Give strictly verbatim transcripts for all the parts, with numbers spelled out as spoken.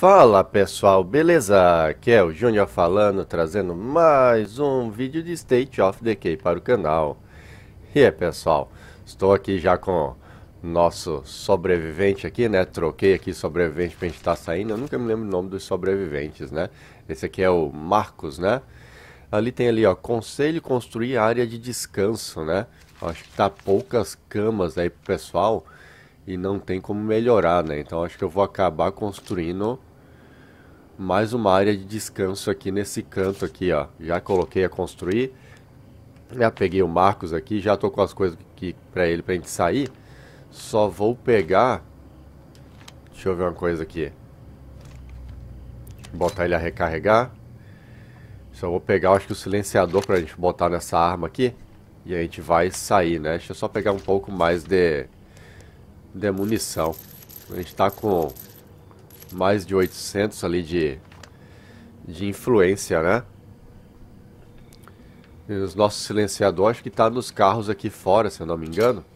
Fala pessoal, beleza? Aqui é o Júnior falando, trazendo mais um vídeo de State of Decay para o canal. E é pessoal, estou aqui já com o nosso sobrevivente aqui, né? Troquei aqui sobrevivente pra gente estar saindo, eu nunca me lembro o nome dos sobreviventes, né? Esse aqui é o Marcos, né? Ali tem ali, ó, conselho construir área de descanso, né? Acho que tá poucas camas aí pro pessoal e não tem como melhorar, né? Então acho que eu vou acabar construindo mais uma área de descanso aqui nesse canto aqui, ó. Já coloquei a construir. Já peguei o Marcos aqui, já tô com as coisas aqui pra ele, pra gente sair. Só vou pegar... Deixa eu ver uma coisa aqui. Botar ele a recarregar. Só vou pegar, acho que o silenciador pra gente botar nessa arma aqui. E a gente vai sair, né? Deixa eu só pegar um pouco mais de... de munição. A gente tá com mais de oitocentos ali de, de influência, né? E os nossos silenciadores, acho que tá nos carros aqui fora, se eu não me engano.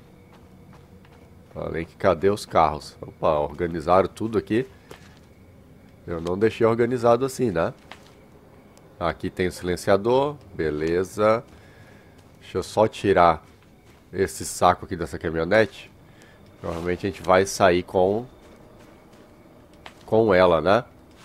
Falei que cadê os carros? Opa, organizaram tudo aqui. Eu não deixei organizado assim, né? Aqui tem o silenciador, beleza. Deixa eu só tirar esse saco aqui dessa caminhonete. Provavelmente a gente vai sair com com ela, né?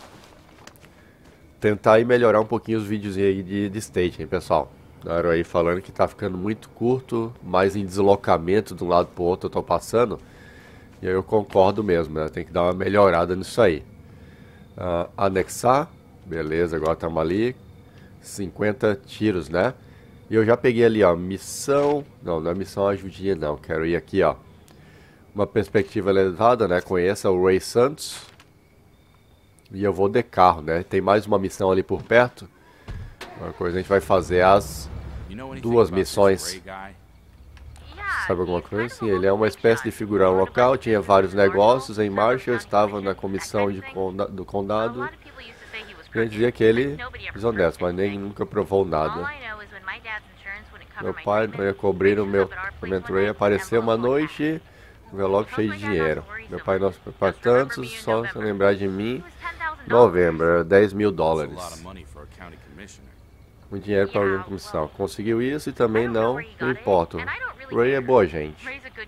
Tentar aí melhorar um pouquinho os vídeos aí de, de stage, hein, pessoal? Claro, aí falando que tá ficando muito curto, mais em deslocamento de um lado pro outro eu tô passando. E aí eu concordo mesmo, né? Tem que dar uma melhorada nisso aí. Uh, anexar, beleza, agora estamos ali. cinquenta tiros, né? E eu já peguei ali, ó, missão... Não, não é missão ajudinha não, quero ir aqui, ó. Uma perspectiva elevada, né? Conheça o Ray Santos. E eu vou de carro, né? Tem mais uma missão ali por perto. Uma coisa, a gente vai fazer as duas missões. Sabe alguma coisa? Sim, ele é uma espécie de figurão local. Tinha vários negócios em marcha. Eu estava na comissão de conda do condado. E eu dizia que ele é desonesto, mas nem nunca provou nada. Meu pai não ia cobrir o meu mentor. Apareceu uma noite, um envelope cheio de dinheiro. Meu pai não se preocupa tanto, só se lembrar de mim. Novembro, dez mil dólares. Muito dinheiro para a comissão. Conseguiu isso e também não, não importa. Ray é boa gente.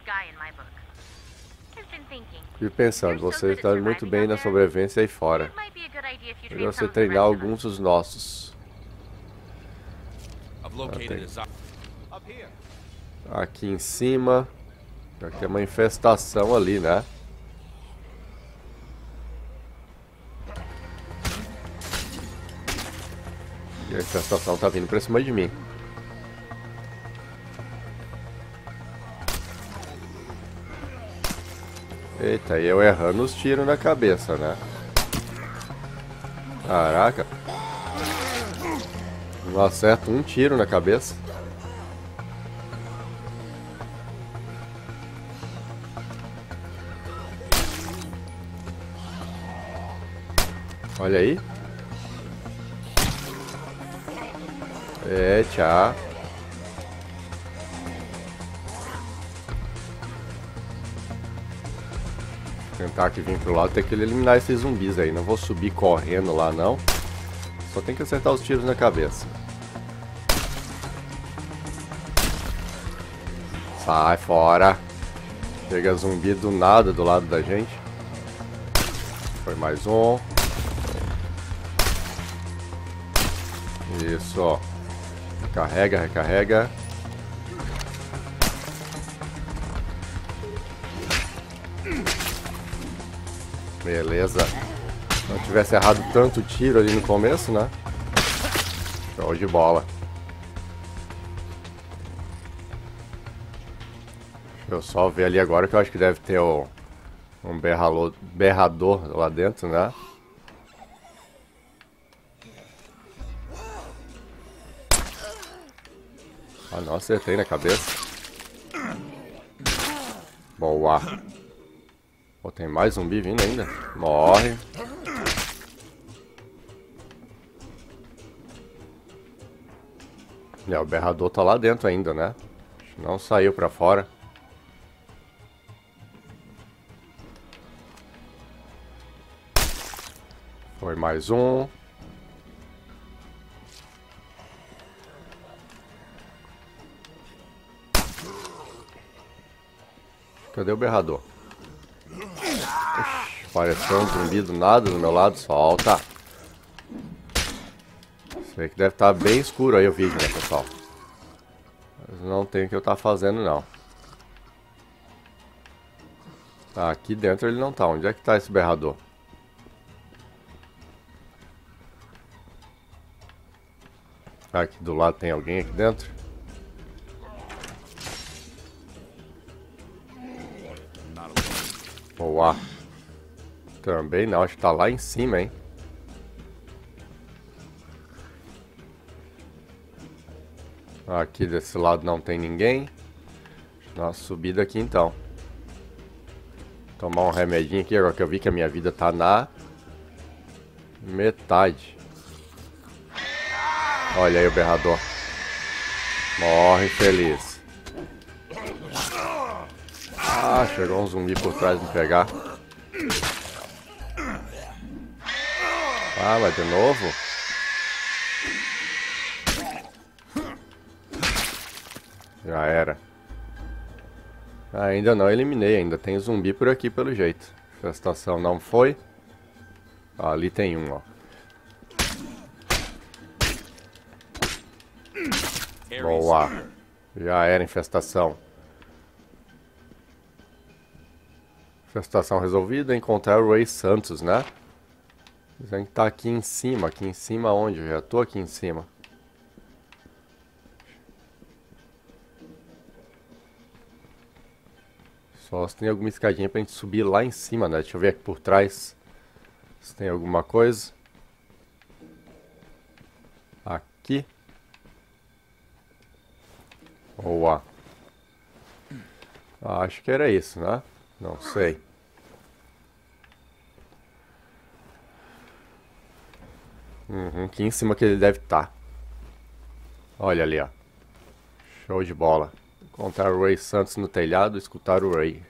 Fico pensando, você está muito bem na sobrevivência aí fora. Melhor você treinar alguns dos nossos. Ah, aqui em cima. Já tem uma infestação ali, né? E a infestação tá vindo pra cima de mim. Eita, e eu errando os tiros na cabeça, né? Caraca. Não acerto um tiro na cabeça. Olha aí. É, tchau. Tentar aqui vir pro lado, tem que eliminar esses zumbis aí. Não vou subir correndo lá, não. Só tem que acertar os tiros na cabeça. Sai fora. Chega zumbi do nada do lado da gente. Foi mais um. Isso, ó. Recarrega, recarrega. Beleza. Se não tivesse errado tanto tiro ali no começo, né? Show de bola. Deixa eu só ver ali agora que eu acho que deve ter o, um berralo, berrador lá dentro, né? Ah, não, acertei na cabeça. Boa. Pô, tem mais zumbi vindo ainda. Morre. É, o berrador tá lá dentro ainda, né? Não saiu pra fora. Foi mais um. Cadê o berrador? Ixi, apareceu um zumbi do nada do meu lado. Solta. Sei que deve estar bem escuro aí o vídeo, né, pessoal? Mas não tem o que eu estar fazendo, não. Tá, aqui dentro ele não tá. Onde é que tá esse berrador? Aqui do lado tem alguém aqui dentro? Boa. Também não, acho que tá lá em cima, hein? Aqui desse lado não tem ninguém. Nossa, subida aqui então. Tomar um remedinho aqui, agora que eu vi que a minha vida tá na metade. Olha aí o berrador. Morre feliz. Ah, chegou um zumbi por trás de me pegar. Ah, mas de novo? Já era. Ainda não eliminei, ainda tem zumbi por aqui pelo jeito. Infestação não foi. Ah, ali tem um, ó. Boa. Já era infestação. Infestação resolvida. Encontrar o Ray Santos, né? Dizem que tá aqui em cima. Aqui em cima onde? Eu já tô aqui em cima. Só se tem alguma escadinha pra gente subir lá em cima, né? Deixa eu ver aqui por trás se tem alguma coisa. Aqui. Boa. Acho que era isso, né? Não sei. Uhum, aqui em cima que ele deve estar. Olha ali, ó. Show de bola. Encontrar o Ray Santos no telhado, escutar o Ray.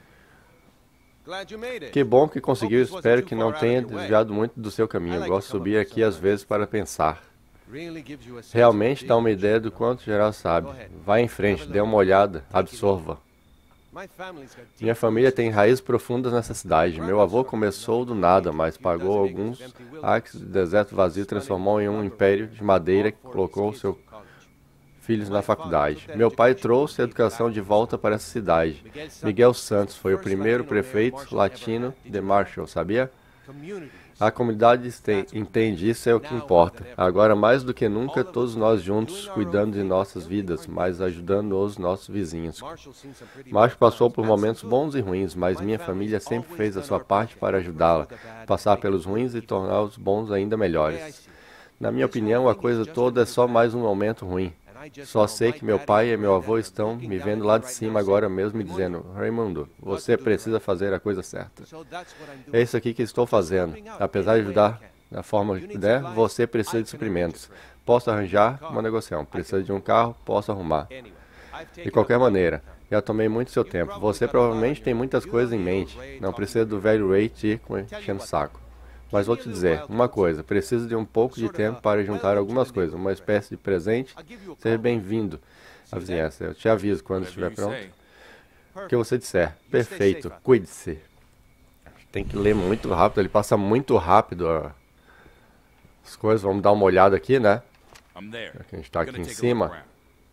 Que bom que conseguiu, espero que não tenha desviado muito do seu caminho. Eu gosto de subir aqui às vezes para pensar. Realmente dá uma ideia do quanto geral sabe. Vá em frente, dê uma olhada, absorva. Minha família tem raízes profundas nessa cidade. Meu avô começou do nada, mas pagou alguns acres de deserto vazio, transformou em um império de madeira que colocou seus filhos na faculdade. Meu pai trouxe a educação de volta para essa cidade. Miguel Santos foi o primeiro prefeito latino de Marshall, sabia? A comunidade entende, isso é o que importa. Agora, mais do que nunca, todos nós juntos, cuidando de nossas vidas, mas ajudando os nossos vizinhos. Marshall passou por momentos bons e ruins, mas minha família sempre fez a sua parte para ajudá-la, passar pelos ruins e tornar os bons ainda melhores. Na minha opinião, a coisa toda é só mais um momento ruim. Só sei que meu pai e meu avô estão me vendo lá de cima agora mesmo e dizendo: Raimundo, você precisa fazer a coisa certa. É isso aqui que estou fazendo. Apesar de ajudar da forma que puder, você precisa de suprimentos. Posso arranjar uma negociação. Precisa de um carro, posso arrumar. De qualquer maneira, já tomei muito seu tempo. Você provavelmente tem muitas coisas em mente. Não precisa do velho Ray te enchendo o saco. Mas vou te dizer uma coisa, preciso de um pouco de tempo para juntar algumas coisas, uma espécie de presente. Seja bem-vindo à vizinhança. Eu te aviso quando estiver pronto. O que você disser. Perfeito, cuide-se. Tem que ler muito rápido, ele passa muito rápido ó, as coisas. Vamos dar uma olhada aqui, né? Já que a gente está aqui em cima.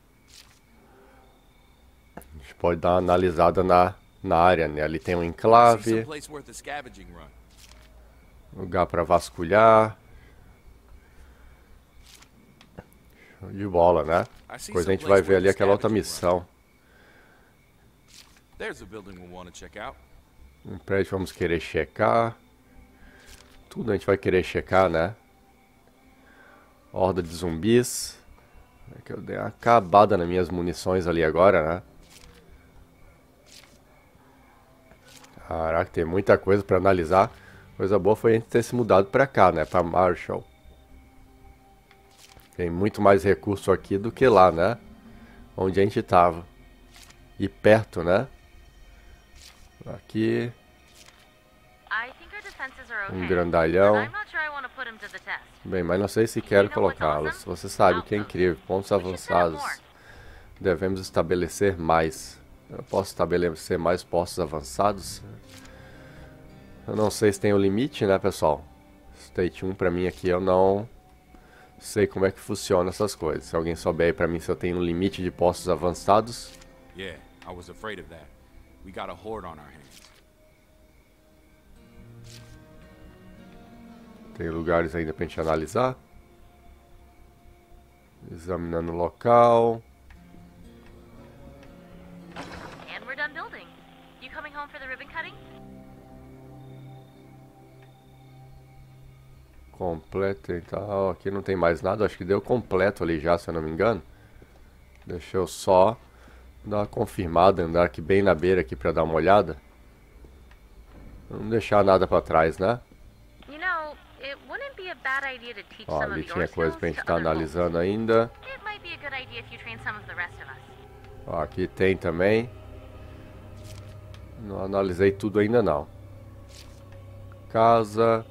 A gente pode dar uma analisada na, na área, né? Ali tem um enclave. Lugar para vasculhar. Show de bola, né? Depois a gente vai ver ali aquela outra missão. Um prédio vamos querer checar. Tudo a gente vai querer checar, né? Horda de zumbis. É que eu dei uma acabada nas minhas munições ali agora, né? Caraca, tem muita coisa para analisar. Coisa boa foi a gente ter se mudado pra cá, né? Pra Marshall. Tem muito mais recurso aqui do que lá, né? Onde a gente tava. E perto, né? Aqui. Um grandalhão. Bem, mas não sei se quero colocá-los. Você sabe o que é incrível. Pontos avançados. Devemos estabelecer mais. Eu posso estabelecer mais postos avançados? Eu não sei se tem um limite, né, pessoal? State um pra mim aqui, eu não sei como é que funciona essas coisas. Se alguém souber aí pra mim se eu tenho um limite de postos avançados. Yeah, I was afraid of that. We got a horde on our hands. Tem lugares ainda pra gente analisar. Examinando o local. And we're done building. You coming home for the ribbon cutting? Completo e tal. Aqui não tem mais nada. Acho que deu completo ali já, se eu não me engano. Deixa eu só dar uma confirmada, andar aqui bem na beira aqui pra dar uma olhada. Não deixar nada pra trás, né? You know, it wouldn't be a bad idea to teach Ó, some ali of tinha your coisa skills pra gente to estar other folks. analisando ainda. It might be a good idea if you train some of the rest of us. Ó, aqui tem também. Não analisei tudo ainda não. Casa.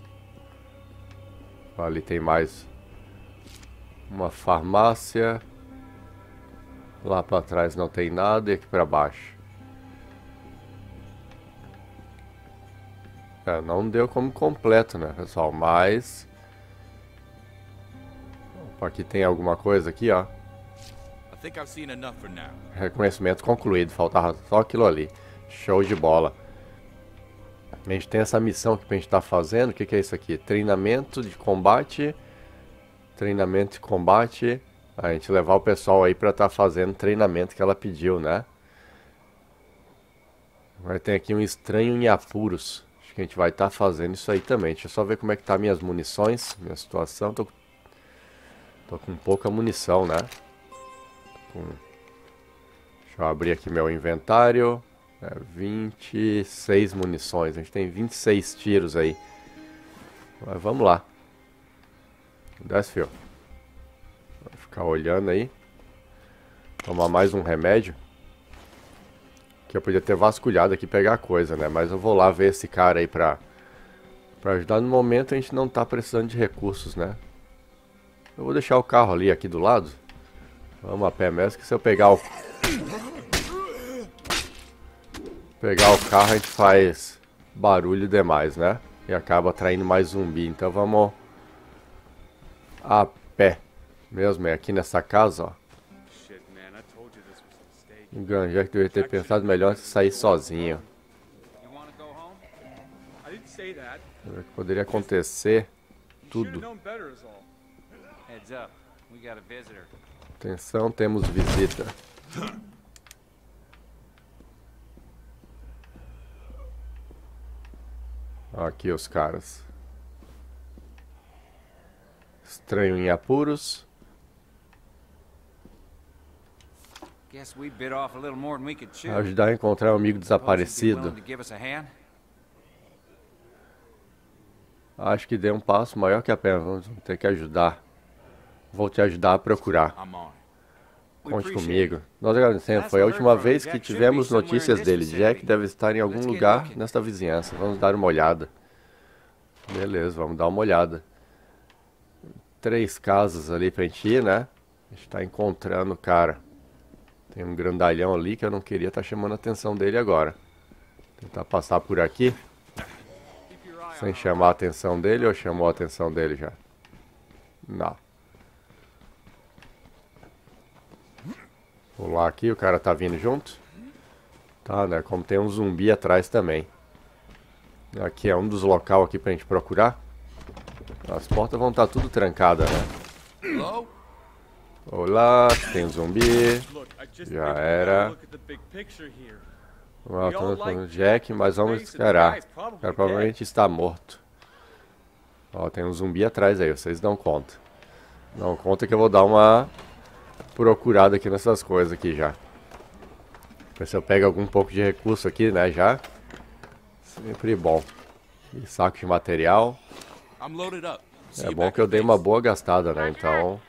Ali tem mais uma farmácia. Lá pra trás não tem nada e aqui pra baixo. É, não deu como completo, né, pessoal? Mas... Opa, aqui tem alguma coisa aqui, ó. I think I've seen enough for now. Reconhecimento concluído. Faltava só aquilo ali. Show de bola. A gente tem essa missão que a gente tá fazendo. O que, que é isso aqui? Treinamento de combate. Treinamento de combate. A gente levar o pessoal aí pra tá fazendo o treinamento que ela pediu, né? Agora tem aqui um estranho em apuros. Acho que a gente vai estar tá fazendo isso aí também. Deixa eu só ver como é que tá minhas munições. Minha situação. Tô, tô com pouca munição, né? Com... Deixa eu abrir aqui meu inventário. É, vinte e seis munições. A gente tem vinte e seis tiros aí. Mas vamos lá. Desce, fio. Vai ficar olhando aí. Tomar mais um remédio. Que eu podia ter vasculhado aqui e pegar coisa, né? Mas eu vou lá ver esse cara aí pra, pra ajudar. No momento a gente não tá precisando de recursos, né? Eu vou deixar o carro ali aqui do lado. Vamos a pé mesmo, que se eu pegar o... Pegar o carro a gente faz barulho demais, né? E acaba atraindo mais zumbi. Então vamos a pé. Mesmo, é aqui nessa casa, ó. O Ganjek deveria ter pensado melhor se sair sozinho. O que poderia acontecer tudo. Atenção, temos visita. Aqui os caras. Estranho em apuros. Ajudar a encontrar um amigo desaparecido. Acho que dei um passo maior que a perna. Vamos ter que ajudar. Vou te ajudar a procurar. Conte comigo. Nós agradecemos. Foi a última vez que tivemos notícias dele. Jack deve estar em algum lugar nesta vizinhança. Vamos dar uma olhada. Beleza, vamos dar uma olhada. Três casas ali pra gente ir, né? A gente tá encontrando o cara. Tem um grandalhão ali que eu não queria estar chamando a atenção dele agora. Tentar passar por aqui. Sem chamar a atenção dele, ou chamou a atenção dele já? Não. Pular aqui, o cara tá vindo junto. Tá, né? Como tem um zumbi atrás também. Aqui é um dos locais aqui pra gente procurar. As portas vão estar tudo trancadas, né? Olá, tem um zumbi. Já era. Voltando com o Jack, mas vamos esperar. O cara provavelmente está morto. Ó, tem um zumbi atrás aí, vocês dão conta. Dão conta que eu vou dar uma procurada aqui nessas coisas aqui já. Ver se eu pego algum pouco de recurso aqui, né, já. Sempre bom. E saco de material. É bom que eu dei uma boa gastada, né, então...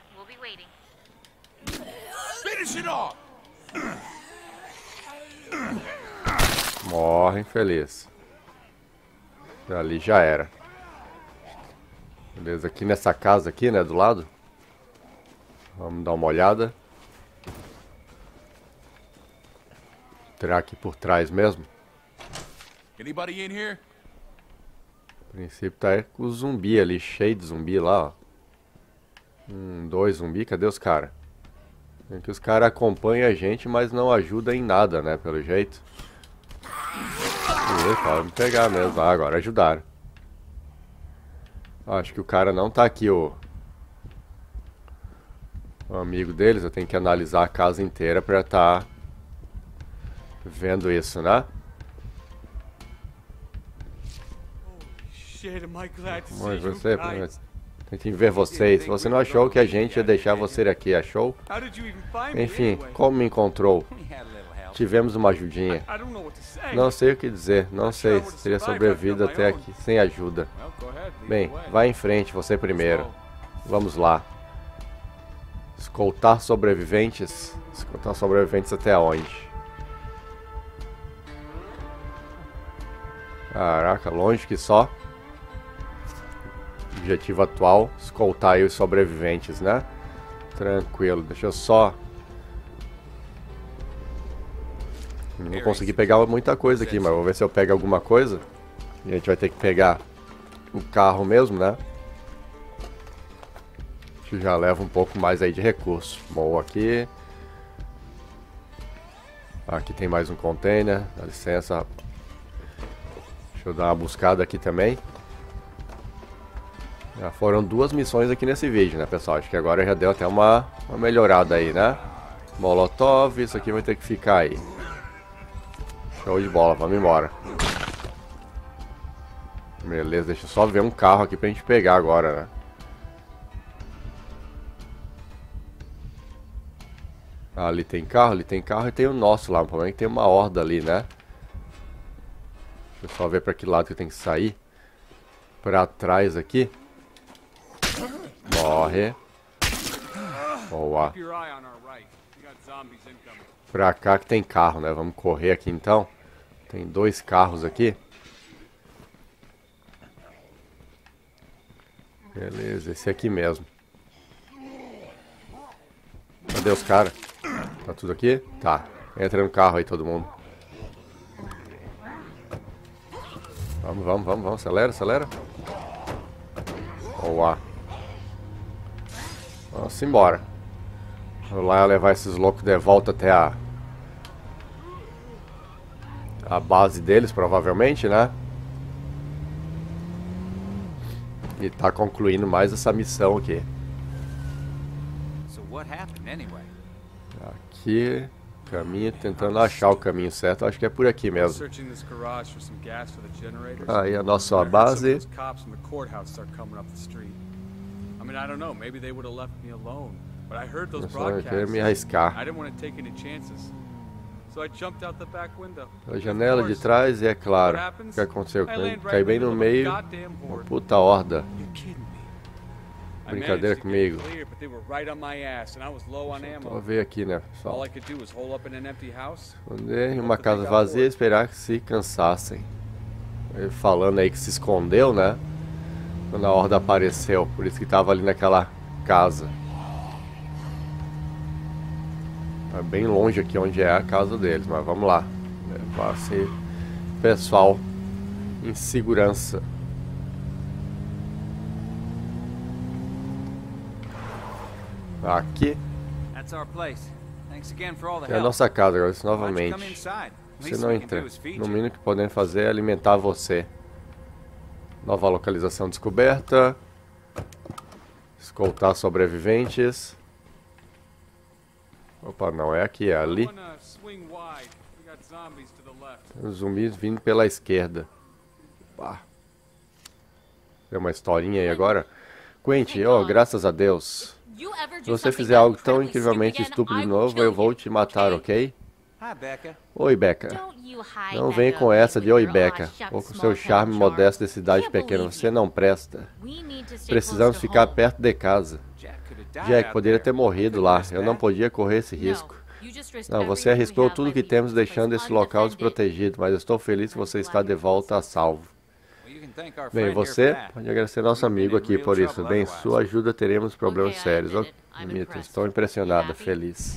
Morre, infeliz. Ali já era. Beleza, aqui nessa casa aqui, né, do lado. Vamos dar uma olhada. Será aqui por trás mesmo? Anybody in here? A princípio tá com o zumbi ali, cheio de zumbi lá, ó. Um, dois zumbi, cadê os caras? É que os caras acompanham a gente, mas não ajudam em nada, né, pelo jeito. E, pode me pegar mesmo. Ah, agora ajudaram. Acho que o cara não tá aqui, o... o amigo deles. Eu tenho que analisar a casa inteira pra tá vendo isso, né? Mas você, tentei ver vocês. Você não achou que a gente ia deixar você aqui, achou? Enfim, como me encontrou? Tivemos uma ajudinha. Não sei o que dizer, não sei se teria sobrevivido até aqui sem ajuda. Bem, vá em frente, você primeiro. Vamos lá. Escoltar sobreviventes? Escoltar sobreviventes até onde? Caraca, longe que só. Objetivo atual, escoltar aí os sobreviventes, né? Tranquilo, deixa eu só... Não consegui pegar muita coisa aqui, mas vou ver se eu pego alguma coisa. E a gente vai ter que pegar o carro mesmo, né? Que já leva um pouco mais aí de recurso. Boa aqui. Aqui tem mais um container, dá licença. Deixa eu dar uma buscada aqui também. Já foram duas missões aqui nesse vídeo, né, pessoal? Acho que agora já deu até uma, uma melhorada aí, né? Molotov, isso aqui vai ter que ficar aí. Show de bola, vamos embora. Beleza, deixa eu só ver um carro aqui pra gente pegar agora, né? Ah, ali tem carro, ali tem carro e tem o nosso lá. O problema é que tem uma horda ali, né? Deixa eu só ver pra que lado que tem que sair. Pra trás aqui. Morre. Boa. Pra cá que tem carro, né? Vamos correr aqui então. Tem dois carros aqui. Beleza, esse aqui mesmo. Cadê os caras? Tá tudo aqui? Tá. Entra no carro aí todo mundo. Vamos, vamos, vamos, vamos. Acelera, acelera. Boa. Vamos embora. Vou lá levar esses loucos de volta até a... a base deles, provavelmente, né? E tá concluindo mais essa missão aqui. Aqui, caminho, tentando achar o caminho certo. Acho que é por aqui mesmo. Aí a nossa base. Eu quero me arriscar. A janela de trás e é claro. O que aconteceu? Caí bem no meio. Uma puta horda. Brincadeira comigo. Vou ver aqui, né, pessoal? Esconder em uma casa vazia e esperar que se cansassem. Ele falando aí que se escondeu, né? Quando a horda apareceu. Por isso que tava ali naquela casa. É bem longe aqui onde é a casa deles, mas vamos lá. Levar esse pessoal em segurança. Aqui é a nossa casa agora, novamente. Você não entra. No mínimo que podemos fazer é alimentar você. Nova localização descoberta. Escoltar sobreviventes. Opa, não é aqui, é ali. Tem os zumbis vindo pela esquerda. Pá. Tem uma historinha aí agora. Quentin, oh, graças a Deus. Se você fizer algo tão incrivelmente estúpido de novo, eu vou te matar, ok? Oi, Becca. Não vem com essa de oi, Becca. Ou com seu charme modesto de cidade pequena. Você não presta. Precisamos ficar perto de casa. Jack poderia ter morrido lá. Eu não podia correr esse risco. Não, você arriscou tudo que temos deixando esse local desprotegido, mas eu estou feliz que você está de volta a salvo. Bem, você pode agradecer nosso amigo aqui por isso. Bem, sua ajuda teremos problemas sérios. Oh, Mita, estou impressionada, feliz.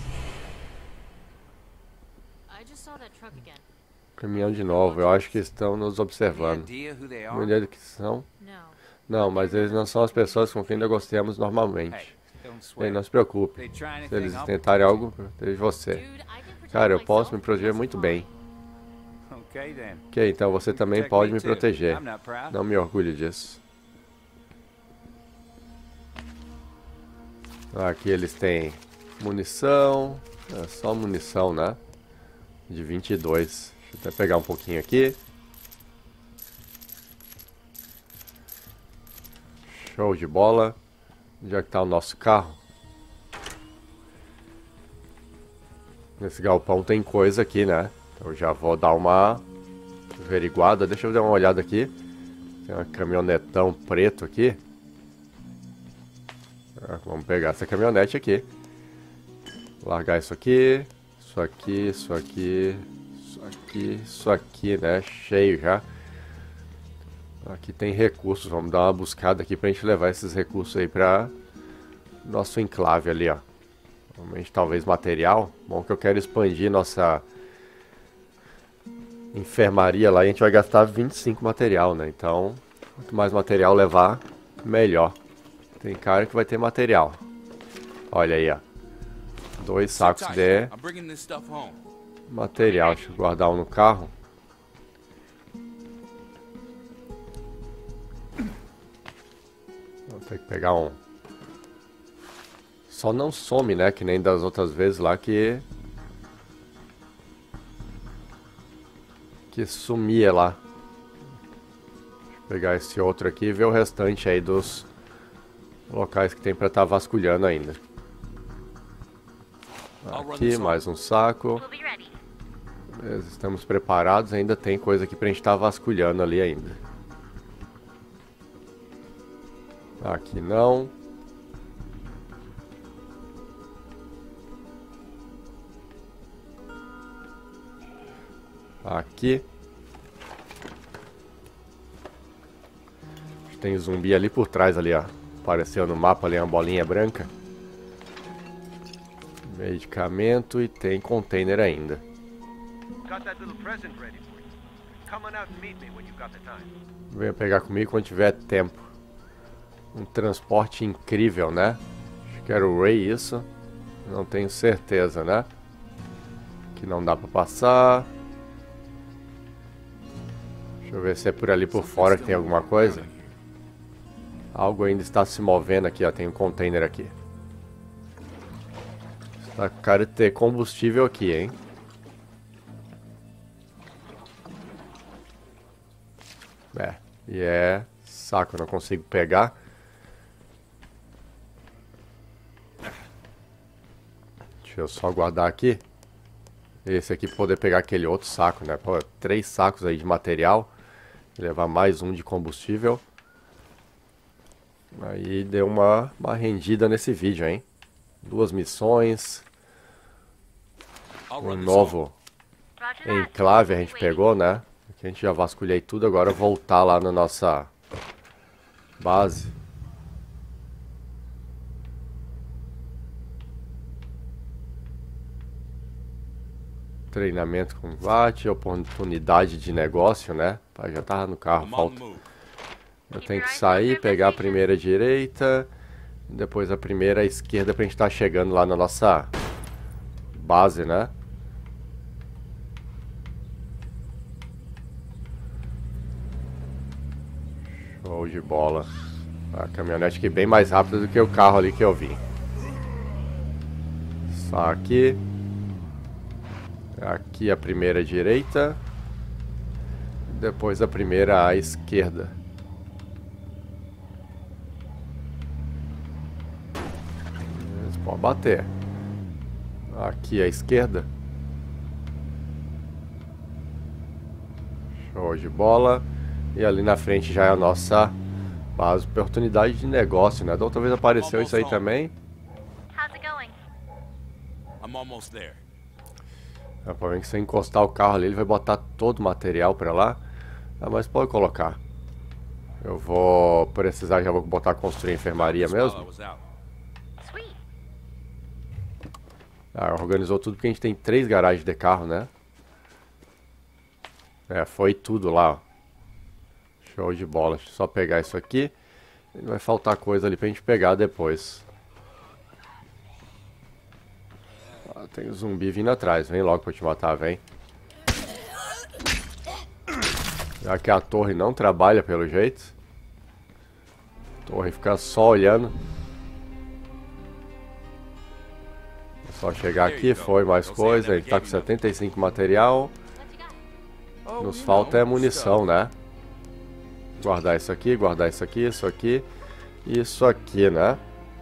Caminhão de novo, eu acho que estão nos observando. Uma ideia do que são? Não, mas eles não são as pessoas com quem negociamos normalmente. Bem, não se preocupe. Se eles tentarem algo, proteja você. Cara, eu posso me proteger muito bem. Ok, então você também pode me proteger. Não me orgulho disso. Aqui eles têm munição. É só munição, né? De vinte e dois. Deixa eu até pegar um pouquinho aqui. Show de bola. Onde é que tá o nosso carro? Nesse galpão tem coisa aqui, né? Eu já vou dar uma averiguada. Deixa eu dar uma olhada aqui. Tem um caminhonetão preto aqui. Ah, vamos pegar essa caminhonete aqui. Largar isso aqui. Isso aqui, isso aqui. Isso aqui, isso aqui, né? Cheio já. Aqui tem recursos. Vamos dar uma buscada aqui pra gente levar esses recursos aí pra nosso enclave ali, ó. Realmente, talvez material. Bom que eu quero expandir nossa enfermaria lá e a gente vai gastar vinte e cinco material, né? Então, quanto mais material levar, melhor. Tem cara que vai ter material. Olha aí, ó. Dois sacos de material. Deixa eu guardar um no carro. Vou ter que pegar um. Só não some, né? Que nem das outras vezes lá que... Que sumia lá. Vou pegar esse outro aqui e ver o restante aí dos locais que tem pra estar vasculhando ainda. Aqui, mais um saco. Beleza, estamos preparados. Ainda tem coisa aqui pra gente estar vasculhando ali ainda. Aqui não. Aqui. Tem zumbi ali por trás ali, ó. Apareceu no mapa ali uma bolinha branca. Medicamento e tem container ainda. Venha pegar comigo quando tiver tempo. Um transporte incrível, né? Acho que era o Ray isso. Não tenho certeza, né? Que não dá pra passar. Deixa eu ver se é por ali por fora que tem alguma coisa. Algo ainda está se movendo aqui, ó. Tem um container aqui. Tá com cara de ter combustível aqui, hein? É, e é saco, eu não consigo pegar. Deixa eu só guardar aqui. Esse aqui pra poder pegar aquele outro saco, né? Pô, três sacos aí de material. Levar mais um de combustível. Aí deu uma, uma rendida nesse vídeo, hein? Duas missões. Um novo enclave a gente pegou, né? Aqui a gente já vasculhei tudo. Agora voltar lá na nossa base. Treinamento com V A T, oportunidade de negócio, né? Pá, já tava no carro, falta. Eu tenho que sair, pegar a primeira direita, depois a primeira esquerda pra gente estar chegando lá na nossa base, né? Show de bola. A caminhonete aqui bem mais rápida do que o carro ali que eu vi. Só aqui. Aqui a primeira direita. Depois a primeira à esquerda. Eles podem bater. Aqui à esquerda. Show de bola. E ali na frente já é a nossa base. Oportunidade de negócio, né? Da outra vez apareceu isso aí também. How's it going? I'm almost there. É, pra ver que se eu encostar o carro ali, ele vai botar todo o material pra lá. Ah, mas pode colocar. Eu vou precisar, já vou botar construir enfermaria mesmo. Sweet. Ah, organizou tudo porque a gente tem três garagens de carro, né? É, foi tudo lá, ó. Show de bola. Deixa eu só pegar isso aqui. Vai faltar coisa ali pra gente pegar depois. Ah, tem um zumbi vindo atrás. Vem logo pra eu te matar, vem. Já que a torre não trabalha pelo jeito. A torre fica só olhando. É só chegar aqui, foi mais coisa. Ele tá com setenta e cinco material. Nos falta é munição, né? Guardar isso aqui, guardar isso aqui, isso aqui. E isso aqui, né?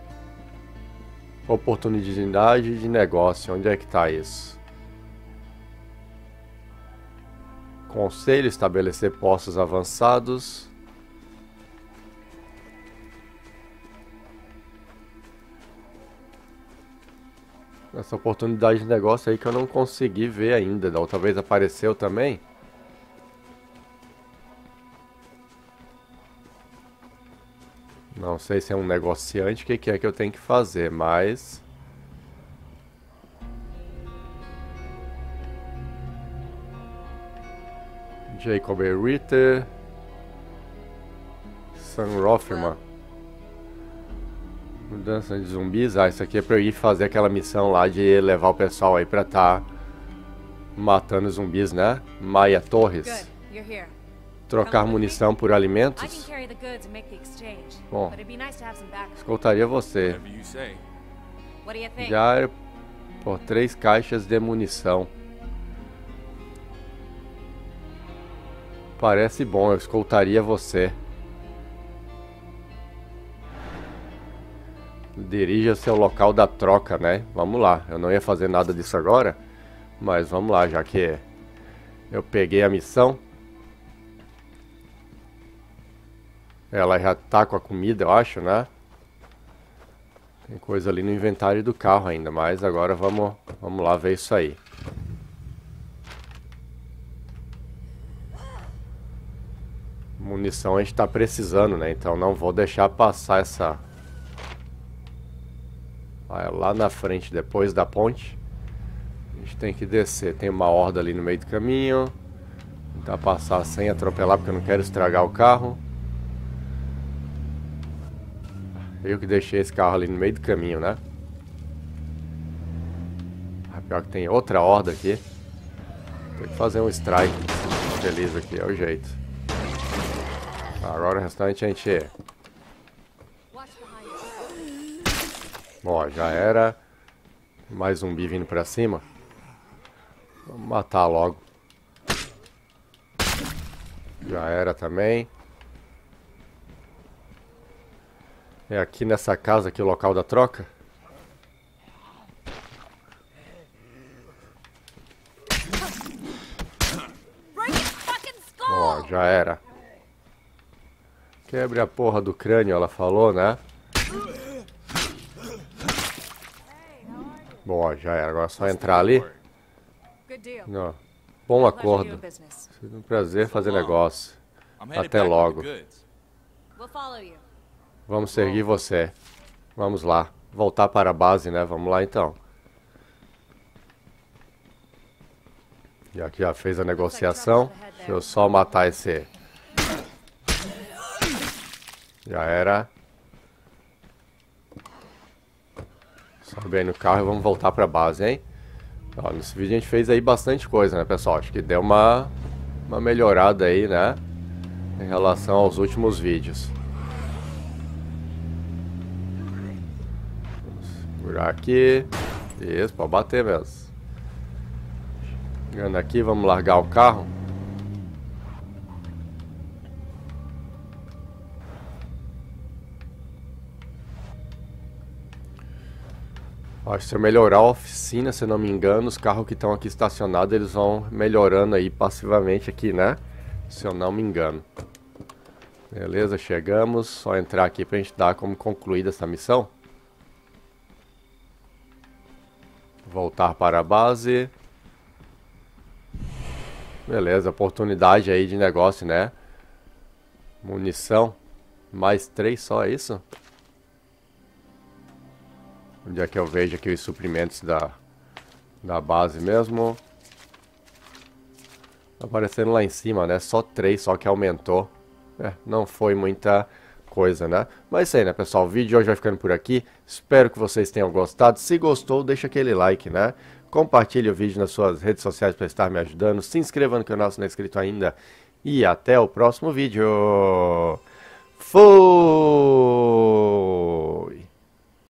Oportunidade de negócio. Onde é que tá isso? Conselho, estabelecer postos avançados. Essa oportunidade de negócio aí que eu não consegui ver ainda. Da outra vez apareceu também. Não sei se é um negociante, o que, que é que eu tenho que fazer, mas... Jacob Ritter... Sam Rothman. Mudança de zumbis. Ah, isso aqui é pra eu ir fazer aquela missão lá de levar o pessoal aí pra tá matando zumbis, né? Maia Torres. Trocar munição por alimentos. Bom, escoltaria você. Já por três caixas de munição. Parece bom, eu escoltaria você. Dirija-se ao local da troca, né? Vamos lá, eu não ia fazer nada disso agora, mas vamos lá, já que eu peguei a missão. Ela já tá com a comida, eu acho, né? Tem coisa ali no inventário do carro ainda, mas agora vamos, vamos lá ver isso aí. Munição a gente tá precisando, né? Então não vou deixar passar essa... Vai lá na frente, depois da ponte. A gente tem que descer. Tem uma horda ali no meio do caminho. Vou tentar passar sem atropelar, porque eu não quero estragar o carro. Eu que deixei esse carro ali no meio do caminho, né? Ah, pior que tem outra horda aqui. Tem que fazer um strike feliz aqui, é o jeito. Agora o restante a gente... Bom, ó, já era. Mais zumbi vindo pra cima. Vamos matar logo. Já era também. É aqui nessa casa aqui o local da troca? Ó, já era. Quebre a porra do crânio, ela falou, né? Bom, ó, já era. Agora é só entrar ali. Não. Bom acordo. Foi um prazer fazer negócio. Até logo. Vamos seguir você. Vamos lá. Voltar para a base, né? Vamos lá então. Já que já fez a negociação, deixa eu só matar esse. Já era. Sobe aí no carro e vamos voltar para a base, hein? Ó, nesse vídeo a gente fez aí bastante coisa, né, pessoal? Acho que deu uma, uma melhorada aí, né? Em relação aos últimos vídeos. Segurar aqui. Isso, pode bater mesmo. Chegando aqui, vamos largar o carro. Acho que se eu melhorar a oficina, se eu não me engano, os carros que estão aqui estacionados, eles vão melhorando aí passivamente aqui, né? Se eu não me engano. Beleza, chegamos. Só entrar aqui pra gente dar como concluída essa missão. Voltar para a base. Beleza, oportunidade aí de negócio, né? Munição. Mais três só, é isso? Onde é que eu vejo aqui os suprimentos da, da base mesmo? Tá aparecendo lá em cima, né? Só três, só que aumentou. É, não foi muita coisa, né? Mas é isso aí, né, pessoal? O vídeo de hoje vai ficando por aqui. Espero que vocês tenham gostado. Se gostou, deixa aquele like, né? Compartilhe o vídeo nas suas redes sociais para estar me ajudando. Se inscreva no canal se não é inscrito ainda. E até o próximo vídeo. Fui!